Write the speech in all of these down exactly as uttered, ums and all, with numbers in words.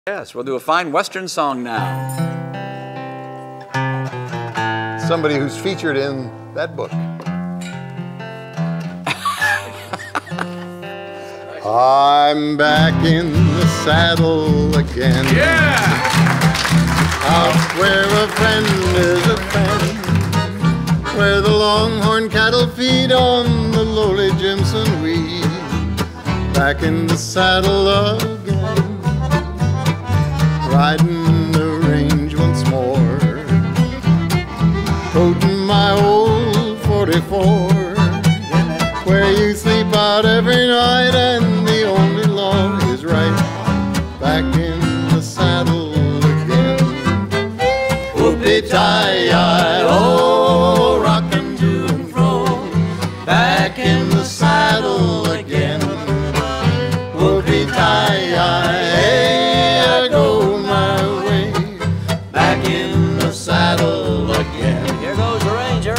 Yes, we'll do a fine Western song now. Somebody who's featured in that book. I'm back in the saddle again. Yeah! Out where a friend is a friend, where the longhorn cattle feed on the lowly Jimson weed. Back in the saddle again, riding the range once more, toting my old forty-four, where you sleep out every night and the only law is right. Back in the saddle again. Whoopie-tie-yi, oh, rockin' to and fro. Back in the saddle again. Whoopie-tie-yi, hey, I go my way. Back in the saddle again. Here goes the Ranger.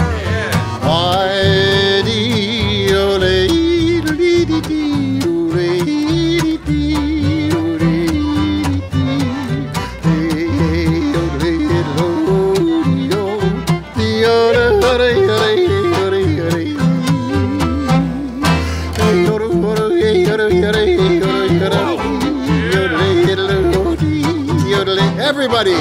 Everybody!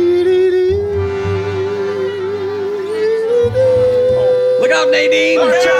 Look out, Nadine!